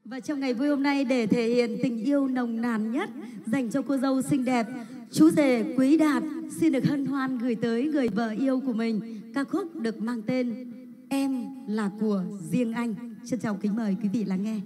Và trong ngày vui hôm nay, để thể hiện tình yêu nồng nàn nhất dành cho cô dâu xinh đẹp, chú rể Quý Đạt xin được hân hoan gửi tới người vợ yêu của mình ca khúc được mang tên Em Là Của Riêng Anh. Trân trọng kính mời quý vị lắng nghe.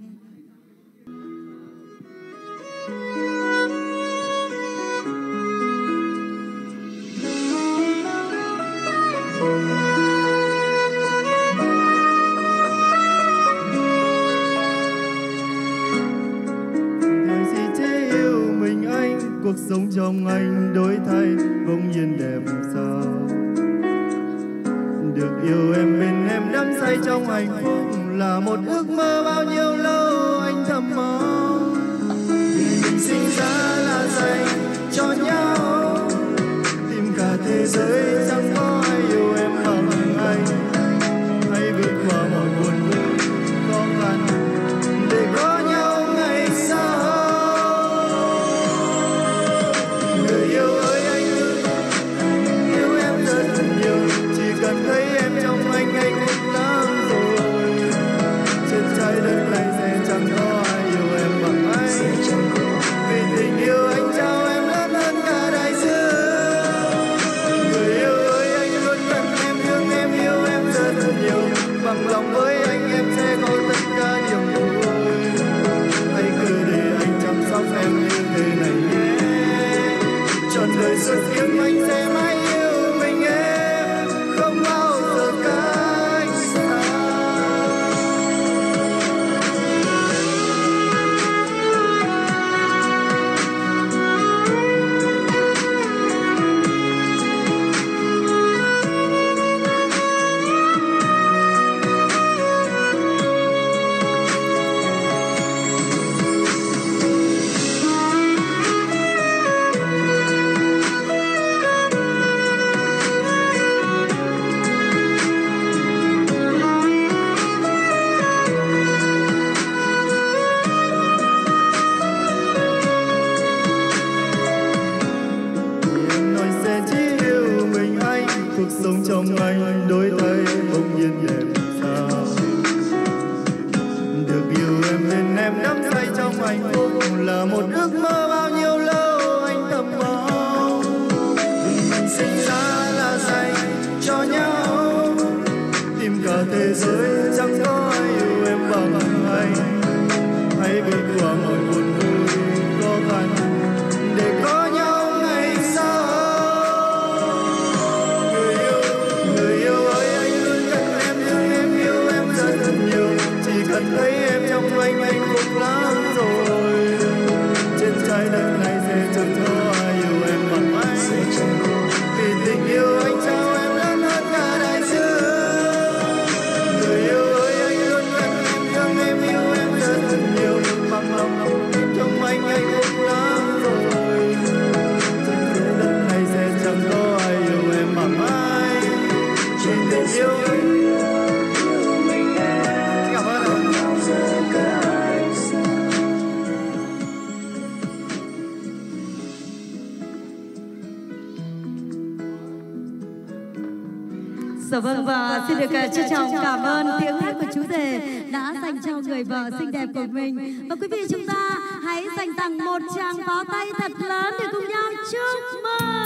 Cuộc sống trong anh đổi thay bỗng nhiên đẹp sao. Được yêu em bên em đắm say trong hạnh phúc là một ước mơ bao nhiêu lâu anh thầm mong. Vì mình sinh ra là dành cho nhau, tìm cả thế giới chẳng có ai yêu em bằng anh. Hãy vượt qua mọi buồn vui khó khăn để có nhau ngày sau. Bằng lòng với anh em sẽ có tất cả niềm vui. Hãy cứ để anh chăm sóc em như thế này nhé. Trọn đời suốt kiếp anh sẽ mãi yêu mình em, không bao giờ cách xa. Cuộc sống trong anh đổi thay bỗng nhiên đẹp sao. Được yêu em bên em đắm say trong hạnh phúc là một ước mơ bao nhiêu lâu anh thầm mong. Vì mình sinh ra là dành cho nhau, tìm cả thế giới chẳng có ai yêu em bằng anh. Hãy vượt qua mọi buồn vui khó khăn để có nhau ngày sau. Cần thấy em trong anh phúc lắm rồi. Trên trái đất này sẽ chẳng có ai yêu em bằng anh. Vì tình yêu anh trao em lớn hơn cả đại dương. Người yêu ơi anh luôn cần em, thương em, yêu em rất nhiều. Bằng lòng trong anh phúc lắm rồi. Trên trái đất này sẽ chẳng có ai yêu em bằng anh. Vì tình yêu anh. Dạ vâng, và xin được trân trọng cảm ơn tiếng hát của chú rể đã dành cho người vợ xinh đẹp của mình. Và quý vị chúng ta hãy dành tặng một tràng pháo tay thật lớn để cùng nhau chúc mừng.